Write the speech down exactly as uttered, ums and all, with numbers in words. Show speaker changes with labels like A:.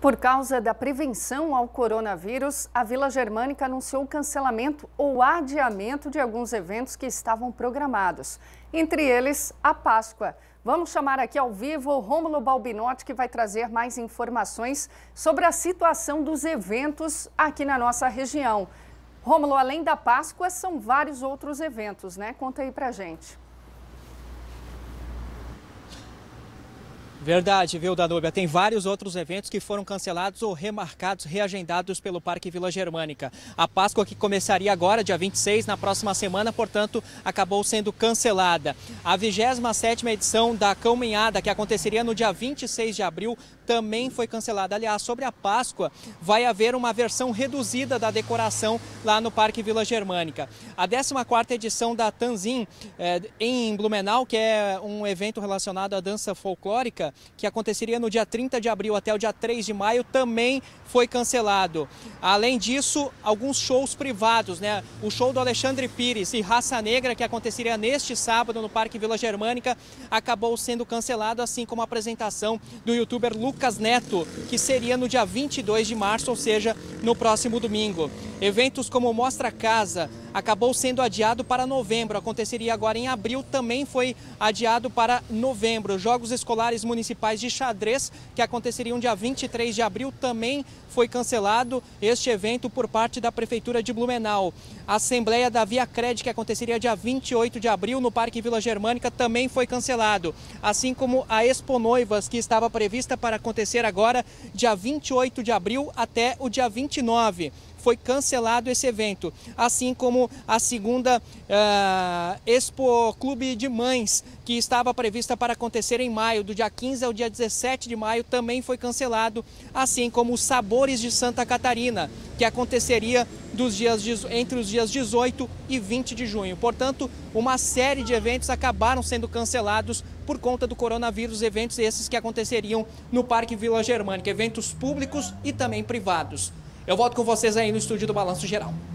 A: por causa da prevenção ao coronavírus, a Vila Germânica anunciou o cancelamento ou adiamento de alguns eventos que estavam programados. Entre eles, a Páscoa. Vamos chamar aqui ao vivo o Rômulo Balbinotti, que vai trazer mais informações sobre a situação dos eventos aqui na nossa região. Rômulo, além da Páscoa, são vários outros eventos, né? Conta aí pra gente.
B: Verdade, viu, Danúbia? Tem vários outros eventos que foram cancelados ou remarcados, reagendados pelo Parque Vila Germânica. A Páscoa, que começaria agora, dia vinte e seis, na próxima semana, portanto, acabou sendo cancelada. A vigésima sétima edição da Caminhada, que aconteceria no dia vinte e seis de abril, também foi cancelada. Aliás, sobre a Páscoa, vai haver uma versão reduzida da decoração lá no Parque Vila Germânica. A décima quarta edição da Tanzim, é, em Blumenau, que é um evento relacionado à dança folclórica, que aconteceria no dia trinta de abril até o dia três de maio, também foi cancelado. Além disso, alguns shows privados, né? O show do Alexandre Pires e Raça Negra, que aconteceria neste sábado no Parque Vila Germânica, acabou sendo cancelado, assim como a apresentação do youtuber Lucas Neto, que seria no dia vinte e dois de março, ou seja, no próximo domingo. Eventos como Mostra Casa acabou sendo adiado para novembro, aconteceria agora em abril, também foi adiado para novembro. Jogos Escolares Municipais de Xadrez, que aconteceriam dia vinte e três de abril, também foi cancelado este evento por parte da Prefeitura de Blumenau. A Assembleia da Via Cred, que aconteceria dia vinte e oito de abril no Parque Vila Germânica, também foi cancelado. Assim como a Expo Noivas, que estava prevista para acontecer agora dia vinte e oito de abril até o dia vinte e nove. Foi cancelado esse evento, assim como a segunda uh, Expo Clube de Mães, que estava prevista para acontecer em maio, do dia quinze ao dia dezessete de maio, também foi cancelado, assim como os Sabores de Santa Catarina, que aconteceria dos dias, entre os dias dezoito e vinte de junho. Portanto, uma série de eventos acabaram sendo cancelados por conta do coronavírus, eventos esses que aconteceriam no Parque Vila Germânica, eventos públicos e também privados. Eu volto com vocês aí no estúdio do Balanço Geral.